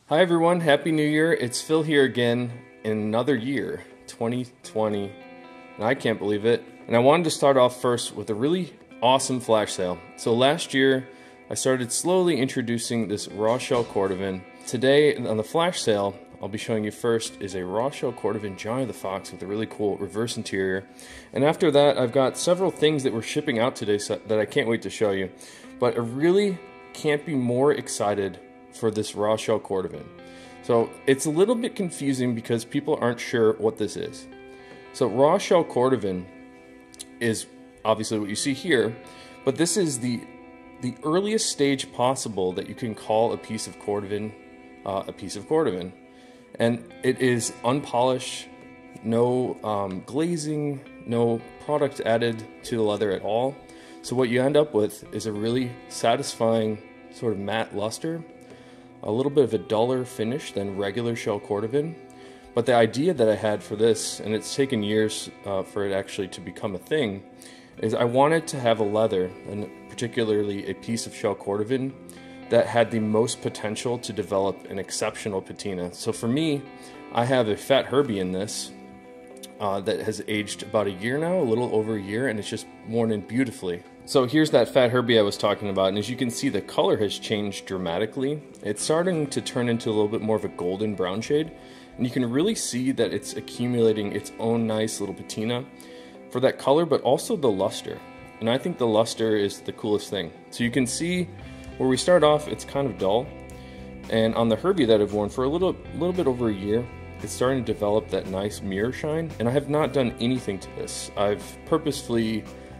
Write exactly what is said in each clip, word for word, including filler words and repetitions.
Hi everyone, Happy New Year. It's Phil here again in another year, twenty twenty, and I can't believe it. And I wanted to start off first with a really awesome flash sale. So last year, I started slowly introducing this raw shell Cordovan. Today, on the flash sale, I'll be showing you first is a raw shell Cordovan Johnny the Fox with a really cool reverse interior. And after that, I've got several things that we're shipping out today so that I can't wait to show you. But I really can't be more excited for this raw shell Cordovan. So it's a little bit confusing because people aren't sure what this is. So raw shell Cordovan is obviously what you see here, but this is the the earliest stage possible that you can call a piece of Cordovan uh, a piece of Cordovan. And it is unpolished, no um, glazing, no product added to the leather at all. So what you end up with is a really satisfying sort of matte luster, a little bit of a duller finish than regular shell Cordovan. But the idea that I had for this, and it's taken years uh, for it actually to become a thing, is I wanted to have a leather, and particularly a piece of shell Cordovan, that had the most potential to develop an exceptional patina. So for me, I have a Fat Herbie in this uh, that has aged about a year now, a little over a year, and it's just worn in beautifully. So here's that Fat Herbie I was talking about, and as you can see, the color has changed dramatically. It's starting to turn into a little bit more of a golden brown shade, and you can really see that it's accumulating its own nice little patina for that color, but also the luster. And I think the luster is the coolest thing. So you can see where we start off, it's kind of dull, and on the Herbie that I've worn for a little, little bit over a year, it's starting to develop that nice mirror shine, and I have not done anything to this. I've purposefully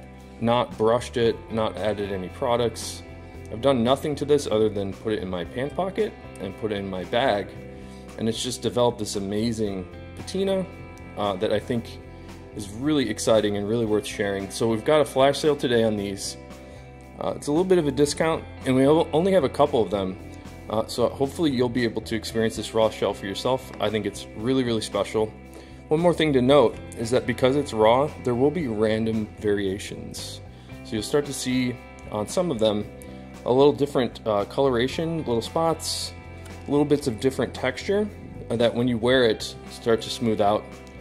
not brushed it, not added any products. I've done nothing to this other than put it in my pant pocket and put it in my bag, and it's just developed this amazing patina uh, that I think is really exciting and really worth sharing. So we've got a flash sale today on these. Uh, it's a little bit of a discount, and we only have a couple of them, uh, so hopefully you'll be able to experience this raw shell for yourself. I think it's really, really special. One more thing to note is that because it's raw, there will be random variations. So you'll start to see on some of them a little different uh, coloration, little spots, little bits of different texture that when you wear it start to smooth out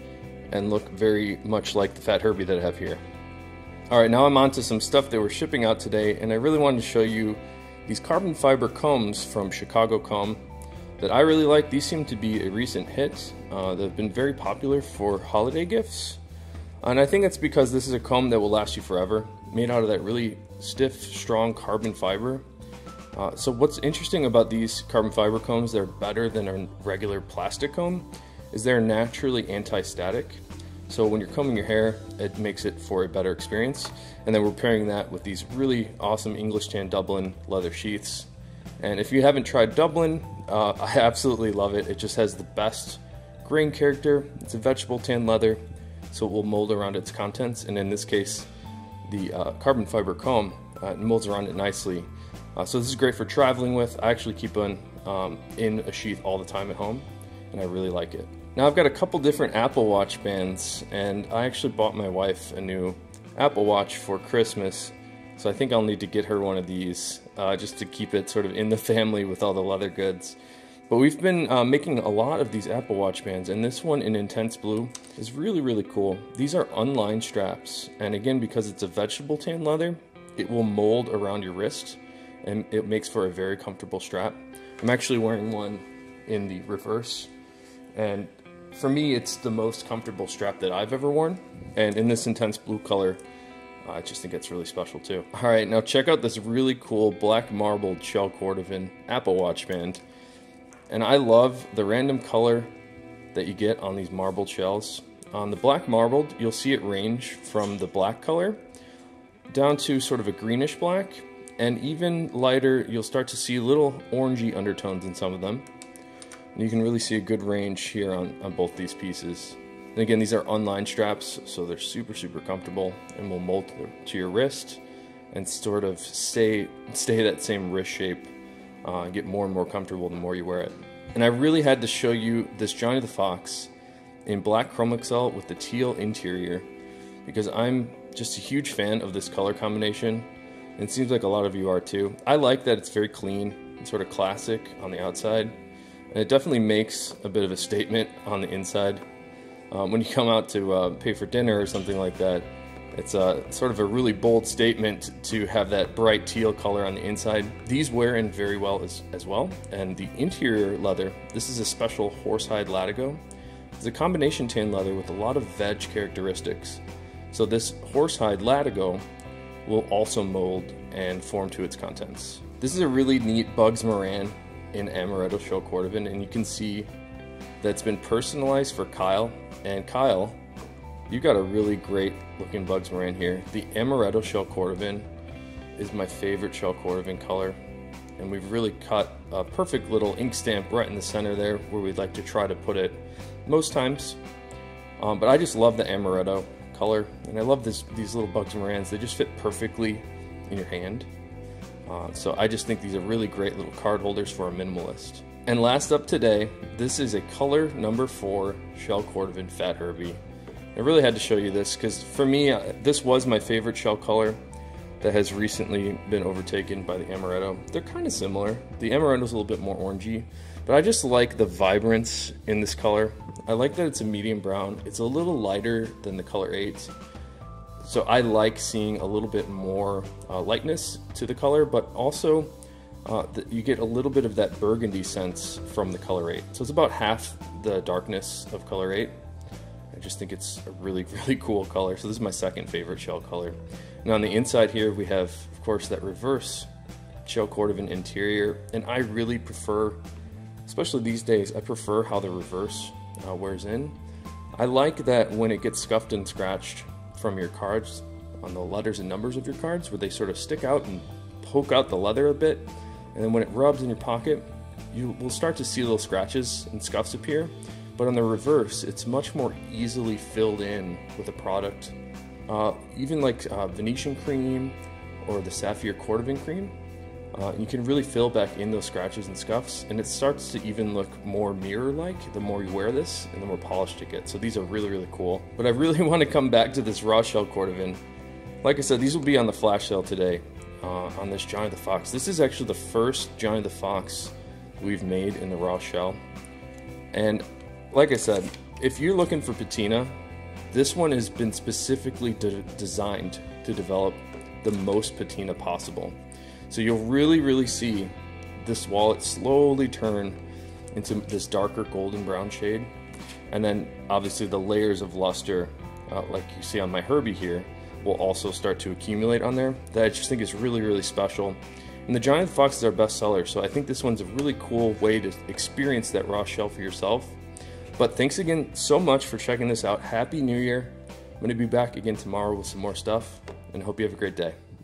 and look very much like the Fat Herbie that I have here. Alright, now I'm on to some stuff that we're shipping out today, and I really wanted to show you these carbon fiber combs from Chicago Comb that I really like. These seem to be a recent hit. Uh, they've been very popular for holiday gifts, and I think that's because this is a comb that will last you forever, made out of that really stiff, strong carbon fiber. Uh, so what's interesting about these carbon fiber combs, they're better than a regular plastic comb, is they're naturally anti-static. So when you're combing your hair, it makes it for a better experience. And then we're pairing that with these really awesome English tan Dublin leather sheaths. And if you haven't tried Dublin, uh, I absolutely love it. It just has the best grain character. It's a vegetable tan leather, so it will mold around its contents. And in this case, the uh, carbon fiber comb uh, molds around it nicely. Uh, so this is great for traveling with. I actually keep one um, in a sheath all the time at home, and I really like it. Now I've got a couple different Apple Watch bands, and I actually bought my wife a new Apple Watch for Christmas, so I think I'll need to get her one of these uh, just to keep it sort of in the family with all the leather goods. But we've been uh, making a lot of these Apple Watch bands, and this one in intense blue is really, really cool. These are unlined straps, and again, because it's a vegetable tan leather, it will mold around your wrist, and it makes for a very comfortable strap. I'm actually wearing one in the reverse, and for me, it's the most comfortable strap that I've ever worn, and in this intense blue color, I just think it's really special too. Alright, now check out this really cool black marbled shell Cordovan Apple Watch band. And I love the random color that you get on these marbled shells. On the black marbled, you'll see it range from the black color down to sort of a greenish black, and even lighter, you'll start to see little orangey undertones in some of them. And you can really see a good range here on, on both these pieces. And again, these are unlined straps, so they're super, super comfortable and will mold to, to your wrist and sort of stay, stay that same wrist shape, uh, get more and more comfortable the more you wear it. And I really had to show you this Johnny the Fox in black chrome Excel with the teal interior because I'm just a huge fan of this color combination, and it seems like a lot of you are too. I like that it's very clean and sort of classic on the outside, And it definitely makes a bit of a statement on the inside. Um, when you come out to uh, pay for dinner or something like that, it's a, sort of a really bold statement to have that bright teal color on the inside. These wear in very well as, as well. And the interior leather, this is a special horsehide latigo. It's a combination tan leather with a lot of veg characteristics. So this horsehide latigo will also mold and form to its contents. This is a really neat Bugs Moran in Amaretto Shell Cordovan, and you can see that it's been personalized for Kyle. And Kyle, you got a really great looking Bugs Moran here. The Amaretto Shell Cordovan is my favorite Shell Cordovan color, and we've really cut a perfect little ink stamp right in the center there where we'd like to try to put it most times. Um, but I just love the Amaretto color, and I love this, these little Bugs Morans. They just fit perfectly in your hand. Uh, so I just think these are really great little card holders for a minimalist. And last up today, this is a color number four Shell Cordovan Fat Herbie. I really had to show you this because for me, uh, this was my favorite shell color that has recently been overtaken by the Amaretto. They're kind of similar. The Amaretto's a little bit more orangey, but I just like the vibrance in this color. I like that it's a medium brown. It's a little lighter than the color eight. So I like seeing a little bit more uh, lightness to the color, but also uh, the, you get a little bit of that burgundy sense from the color eight. So it's about half the darkness of color eight. I just think it's a really, really cool color. So this is my second favorite shell color. And on the inside here, we have, of course, that reverse Shell Cordovan interior. And I really prefer, especially these days, I prefer how the reverse uh, wears in. I like that when it gets scuffed and scratched from your cards, on the letters and numbers of your cards, where they sort of stick out and poke out the leather a bit. And then when it rubs in your pocket, you will start to see little scratches and scuffs appear. But on the reverse, it's much more easily filled in with a product. Uh, even like uh, Venetian cream or the Sapphire Cordovan cream, uh, you can really fill back in those scratches and scuffs, and it starts to even look more mirror-like the more you wear this and the more polished it gets. So these are really, really cool. But I really want to come back to this raw shell Cordovan. Like I said, these will be on the flash sale today uh, on this Johnny the Fox. This is actually the first Johnny the Fox we've made in the raw shell. And like I said, if you're looking for patina, this one has been specifically de designed to develop the most patina possible. So you'll really, really see this wallet slowly turn into this darker golden brown shade. And then obviously the layers of luster, uh, like you see on my Herbie here, will also start to accumulate on there. That I just think is really, really special. And the Johnny the Fox is our best seller, so I think this one's a really cool way to experience that raw shell for yourself. But thanks again so much for checking this out. Happy New Year. I'm going to be back again tomorrow with some more stuff, and hope you have a great day.